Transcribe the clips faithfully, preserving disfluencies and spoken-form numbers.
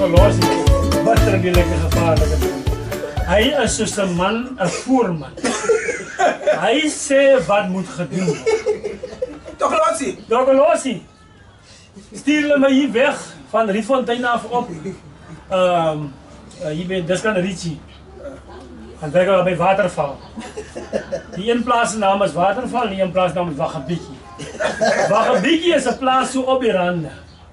tikoloshe. Wat er die lekker gevaarlijke ding. Hij is soos een man, een voorman. Hij sê wat moet gedoen word. Tikoloshe. Tikoloshe. Stuur hulle my hier weg van Rietfontein af op. Um, uh, hier ben dis kan Richie. En werk hulle by Waterval. Die een plaas se naam is Waterval en die een plaas naam is Wagabiki. Wagabiki is 'n plaas so op die rande.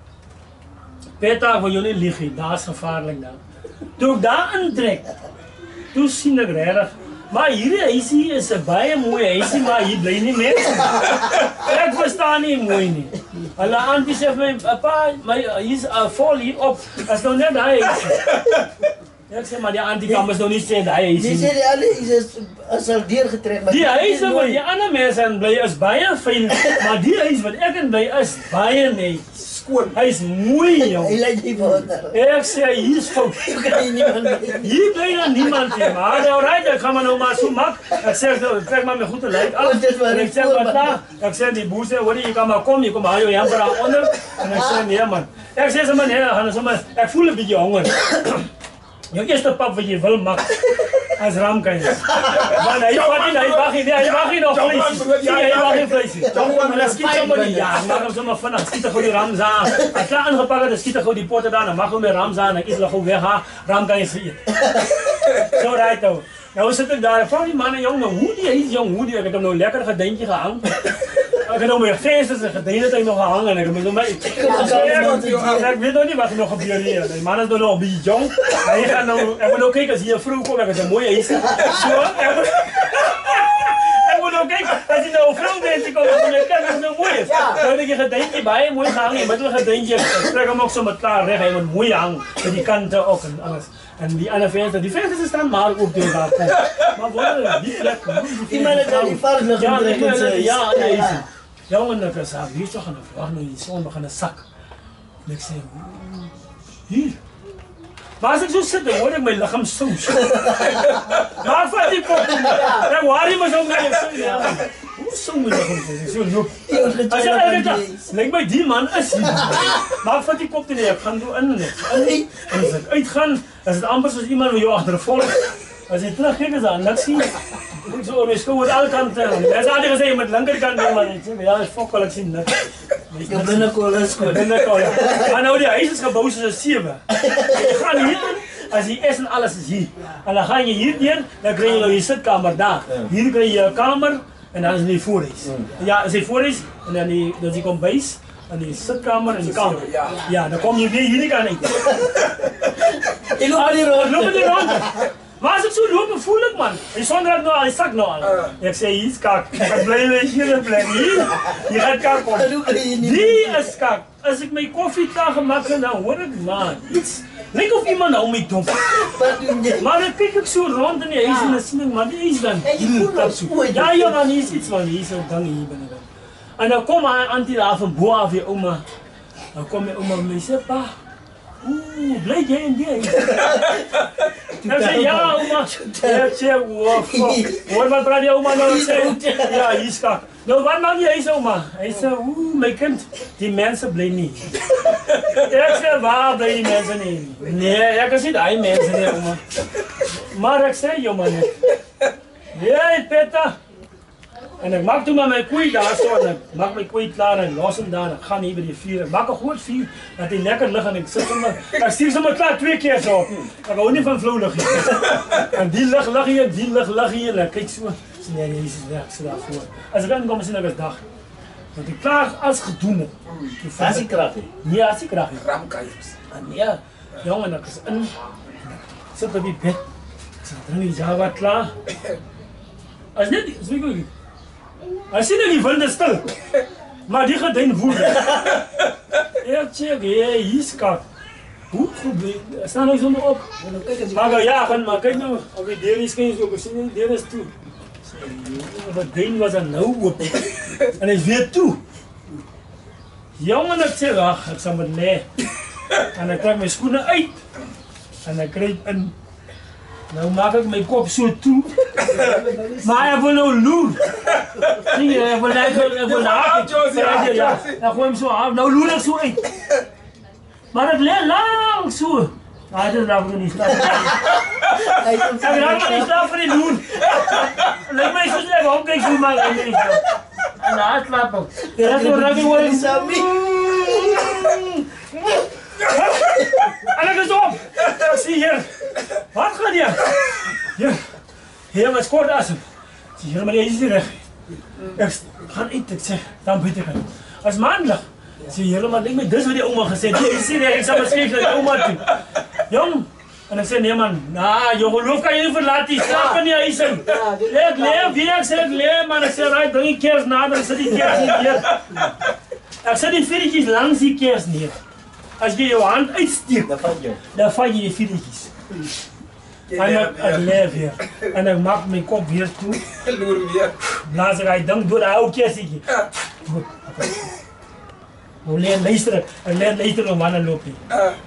Peta wil jou nie lieg nie, daar's gevaarlik daar. Toe ek daar intrek, toe sien ek regtig, maar hierdie huisie is 'n baie mooi huisie, maar hier bly nie mense. Ek verstaan nie mooi nie. Hulle auntie sê vir my, "Pa, my hier's 'n vol hier op. As nou net daai huisie." Ek sê maar die auntie kan mos nou nie sê daai huisie. Die sê die ander is as al deurgetrek, maar die huis wat die ander mense in bly is baie fyn, maar die huis wat ek in bly is baie net skoon. Hy is mooi, jong. Hy lyk nie wonder. Ek sê hier is fout. Hier bly dan niemand nie, maar alright, ek gaan maar nou maar so mak. Ek sê ek trek maar my goed te lyk af. Ek sê wat daar, ek sê die boer sê, "Hoor jy kan maar kom, jy kom maar jou jammer daar onder." En ek sê nee man. Ek sê sommer nee, gaan sommer ek voel 'n bietjie honger. Jou eerste pap wat jy wil maak as ramkyn. Want hy vat nie, hy wag nie, hy wag nie nog vleis. Ja, hy wag nie vleis. Maar dan skiet sommer die ja, maar dan sommer vinnig skiet gou die rams aan. As klaar aangepak het, skiet gou die potte daar en mag hom met rams aan en ek is gou weg ha, ramkyn geëet. So right nou. Nou sit ek daar, vra die man en jong, nou hoe die hy is jong, hoe die ek het hom nou lekker gedeentjie gehang. Ek het hom my vensters en gedeente hy nog gehang en ek het hom my ek weet nog nie wat er nog gebeur hier. Die man is nou nog 'n bietjie jong. Hy gaan nou ek wil nou kyk as hier 'n vrou kom, ek het 'n mooi huisie. So ek moet ek moet nou kyk as jy nou 'n vrou mense kom en ek kyk as nou mooi is. Nou het ek gedeentjie baie mooi gehang en met 'n gedeentjie ek trek hom ook so met klaar reg, hy moet mooi hang met die kante ook en alles. En die ander venster, die vensters staan maar ook deur daar kom. Maar word die plek, iemand het al die vark ja, gedruk en sê ja, nee. Jongen, ek sê, hier is toch gaan verwag nou die son begin 'n sak. En ek sê, hier. Maar as ek so sit, dan hoor ek my liggaam sous. Maar vat die kop. Dan worry my so my so. Hoe sou my liggaam sous? So loop. As ek net lyk my die man is hier. Maar vat die kop toe, ek gaan toe in net. In. En as ek uitgaan, as dit amper soos iemand wat jou agtervolg. As jy terugkyk is daar niks nie. Ek so my skouer al kante. Ek het al gesê met linkerkant ding maar net. Ja, ek fok al ek sien niks. Ek binne kol is goed. Binne kol. Maar nou die huis is gebou soos 'n sewe. Jy gaan hier in, as jy is en alles is hier. En dan gaan jy hier deur, dan kry jy nou die sitkamer daar. Hier kry jy 'n kamer en dan is die voorhuis. Ja, is die voorhuis en dan die dan die kombuis en die sitkamer en die kamer. Ja, dan kom jy weer hierdie kant uit. Ek loop die rond. Loop die rond. Maar as ek so loop, voel ek man. Die son raak nou al, die sak nou al. Ek sê hier's kak. Ek bly net hier in plek. Hier. Hier gaan kak kom. Die is kak. As ek my koffie klaar gemaak het, dan hoor ek man. Iets. Lyk of iemand nou my dom. Maar dan kyk ek so rond in die huis en dan sien ek man, die is dan. Ja, ja, dan is iets man. Hier is 'n ding hier binne dan. En dan kom haar auntie daar van bo af hier ouma. Dan kom my ouma en my sê pa. Oeh, bly jy in die huis? Ek sê ja, ouma. Ek sê, wow, hoor wat praat die ouma nou sê? Ja, hier's kak. Nou wat maak jy huis ouma? Hy sê, oeh, my kind, die mense bly nie. Ek sê, waar bly die mense nie? Nee, ek is nie daai mense nie, ouma. Maar ek sê jou man net. Nee, Peter. En ek maak toe maar my koei daar so en ek maak my koei klaar en los hom daar en ek gaan hier by die vuur. Ek maak 'n groot vuur dat hy lekker lig en ek sit hom ek stuur sommer klaar twee keer so op. Ek hou nie van flou lig nie. En die lig lig hier, die lig lig hier en kyk so. Sien jy hier is reg so daar voor. As ek dan kom sien ek is dag. Want ek klaar as gedoen het. As die krag. Nee, as die krag. Ramkaiers. En ja, jongen, ek is in. Sit op die bed. Ek sit dan die Java klaar. As net, as ek gou As jy nou die wilde stil, maar die gedien woede. Ek sê, hey, hier's kak. Hoe goed, staan nou sommer op. Maar ja, gaan maar kyk nou, of die deur is skyn so, ek sien die deur is toe. Wat ding was dan nou oop. En hy is weer toe. Jongen, ek sê, ag, ek sal met lê. En ek trek my skoene uit. En ek kruip in. Nou maak ek my kop so toe. Maar ek wil nou loer. Sien jy, ek wil ek wil ek wil haak. Ja, dan gooi hom so af. Nou loer ek so uit. Maar dit lê lank so. Ah, dit raak ek nie slaap. Hy het Ek raak nie slaap vir die loon. Lyk my soos ek hom kyk so maar en nie slaap. En daar slaap ek. Dit raak oor raak oor die Sammy. En ek is op. Ek sien hier. Wat gaan jy? Hier. Hier met kort asem. Sien hier maar jy is hier reg. Ek gaan eet, ek sê, dan weet ek het. As maandag, sê jy maar dink my dis wat die ouma gesê het. Jy sê ek sal beskryf dat die ouma toe. Jong, en ek sê nee man, nah, jou geloof kan jy nie verlaat nie. Slaap in die huis in. Ek leef, wie ek sê ek leef, man. Ek sê raai, bring die kers nader, ek sit die kers nie neer. Ek sit die viertjies langs die kers neer. As jy jou hand uitsteek, Dan vat jy. dan vat jy die viertjies. En ek, ek leef hier. En ek maak my kop weer toe. Loer weer. Blaas ek hy ding door die ou kersietjie. Nou leer luister ek. Ek leer luister om wanneer loop nie.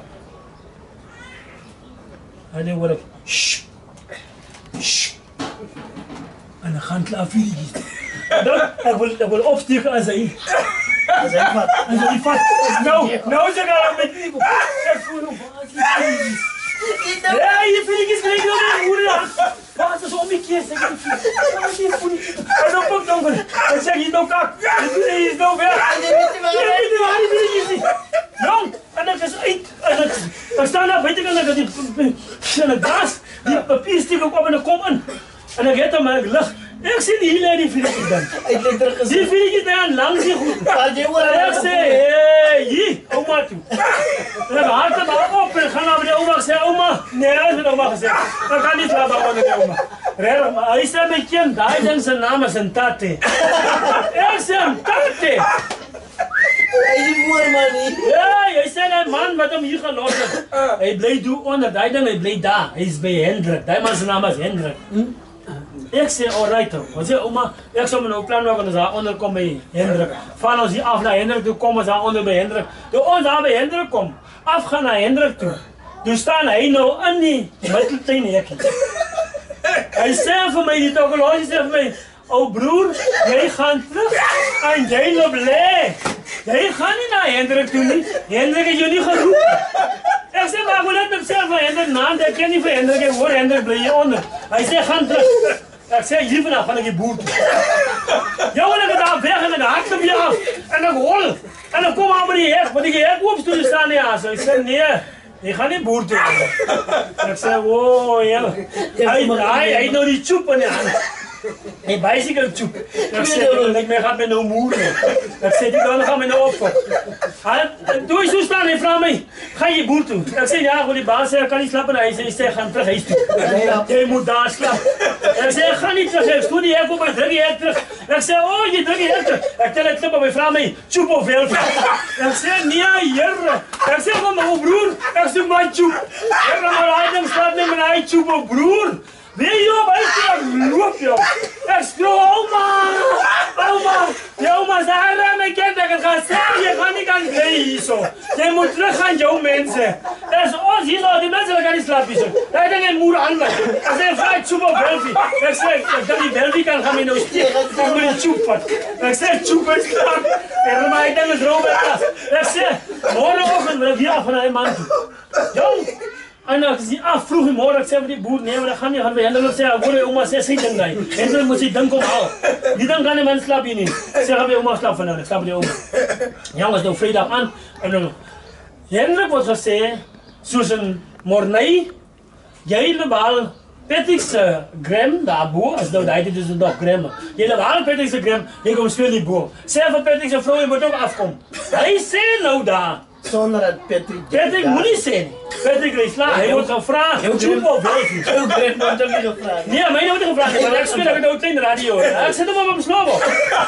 En dan word ek shh, shh. En ek gaan klaar viertjies. En dan, ek wil, ek wil opsteek as hy. As hy vat. As hy vat. Nou, nou is ek al aan my knie. Ek voel hoe baas die viertjies. Ja, die viertjies krijg ik nog niet goed aan. Wat is om die keer zeg ik die viertjies. En dan komt dan ik zeg je nou kak. Je is nou weg. Je weet niet waar die viertjies is. Jong, en dan is uit. En dan, dan staan daar buiten en dan die en dan gas, die papier steek ook op en dan kom in. En dan gaat hem en ik lach. Ik zie die hele die viertjies dan. Hy het terug gesê. Die viertjies dan langs die goed. Vat jy oor. En ek sê, hey, hier, oma toe. En ek haal hem maar op en gaan naar die oma en sê, oma, nee, dat is met oma gezegd. Dan kan niet slapen onder die oma. Reg, maar hy sê my kind, die ding zijn naam is een tate. Ek sê, een tate. Hy is die moorman nie. Ja, hy sê die man wat hom hier gelos het. Hy bly doen onder, die ding, hy bly daar. Hy is by Hendrik, die man zijn naam is Hendrik. Ek sê, alright ho. Want sê, oma, ek sal my nou plan maak, en as daar onder kom by Hendrik. Van ons hier af na Hendrik toe kom, as daar onder by Hendrik. Toe ons daar by Hendrik kom, afgaan na Hendrik toe. Toe staan hy nou in die middeltuin hekkie. Hy sê vir my, die tikoloshe sê vir my, ou broer, jy gaan terug, en jy loop lê. Jy gaan nie na Hendrik toe nie. Hendrik het jou nie geroep. Ek sê, maar ek wil net myself van Hendrik naam, ek ken nie vir Hendrik, ek hoor Hendrik bly hier onder. Hy sê, gaan terug. Ek sê, hier vanaf gaan ek die boer toe. Jou en ek het daar weg en ek hardloop hier af. En ek hol. En ek kom aan by die hek, want die hek oopstoel staan nie aan. So ek sê, nee, jy gaan nie boer toe. Ek sê, wow, ja. Hy, hy, hy het nou die tjoep in die hand. Hey, bicycle tjoep. Ek sê, ek gaat my nou moer. Ek sê, die kan gaan my nou opvat. Toe hy so staan, hy vraag my, ga jy boer toe? Ek sê, ja, goed, die baas sê, ek kan nie slaap in huis. Hy sê, gaan terug huis toe. Jy moet daar slaap. Ek sê, ek ga nie terug, ek stoot die hek op, ek druk die hek terug. Ek sê, oh, jy druk die hek terug. Ek tel het klip op, hy vraag my, tjoep of velf. Ek sê, nee, here. Ek sê, van my broer, ek soek my tjoep. Ek ga maar hy ding slaap nie met hy tjoep of broer. Weet jy op, hy sê, ek loop jou. Ek skroe, oma, oma. Die oma sê, hy my kind, ek het gaan sê, jy gaan nie kan bly hier so. Jy moet terug gaan jou mense. Dit is ons hier so, die mense kan nie slaap hier so. Hy ding hy moer aan my. Ek sê, vraag tjoep of velfie. Ek sê, ek dink die velfie kan gaan my nou steek. Ek moet die tjoep vat. Ek sê, tjoep is klaar. En my ding is Robert. Ek sê, morgenochtend wil ek weer af van hy man toe. Jong. En ek sê, ah, vroeg die morgen, ek sê vir die boer, nee, maar ek gaan nie gaan by Hendrik sê, ek hoor die oma sê, sy ding die. Hendrik moet sy ding kom haal. Die ding kan die man slaap hier nie. Ek sê, gaan by oma slaap vanavond, ek slaap by die oma. Jongens, nou vrijdag aan, en dan, Hendrik wordt gesê, soos in Mornay, jy behaal Patrick's gram, daar boer, as nou die dit is nog gram. Jy behaal Patrick's gram, jy kom speel die boer. Sê vir Patrick's vrou, jy moet ook afkom. Hy sê nou daar, Sonder dat Patrick... Patrick moet nie sê nie. Patrick is klaar, hy wordt gevraagd. Tjoep of velfie. Jou grand wordt ook nie gevraagd. Nee, my wordt nie gevraagd, maar ek speel ek nou 'n klein radio. Ek sit hom op 'n slobel.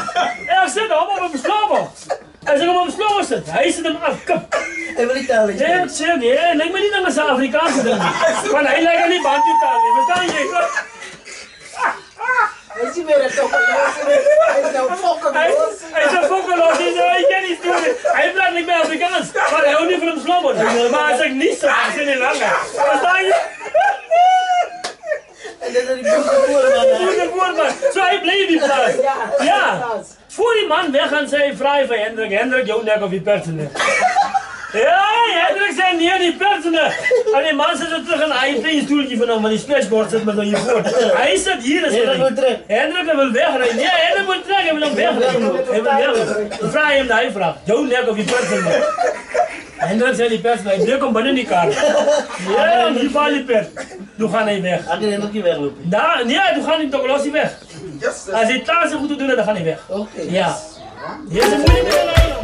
Ek sit hom op 'n slobel. As ek hom op 'n slobel sit, hy sit hom afkip. Hy wil nie taal nie. Ek sê nee, lyk my nie ding as 'n Afrikaanse ding nie. Want hy lyk nie Bantu taal nie. Verstaan jy? Hy is nie meer 'n tikoloshe nie. Hy is nou fokkeloos. Hy is 'n fokkeloos, hy ken nie doen nie. Hy praat nie meer Afrikaans, maar hy hou nie van hom slobel nie. Maar as ek nie sê, dan sê hy langer. Verstaan jy? En dit is die boerman. Goeie woordman. So hy bly die plaas. Ja. Voor die man weg gaan sê, hy vraag vir Hendrik, Hendrik jou nek of die persen nek. Ja, Hendrik zei nee, die persene. En die man zit zo terug en hij heeft een stoeltje van hem, want die splashboard zit met zo hiervoor. Hij zit hier en zit hij. Hendrik wil wegrijden. Nee, Hendrik wil terug, hij wil hem wegrijden. Hij wil wegrijden. Vraag hem daar, hij vraagt. Jouw nek of die persene. Hendrik zei die persene, hij bleek hem binnen die kaart. Ja, die valt die pers. Toen gaan hij weg. Hij kan Hendrik weglopen. Da, nee, toen gaat die tikoloshe weg. Als hij klaar is goed te doen, dan gaat hij weg. Oké. Ja. Hier is een moeilijke lijn.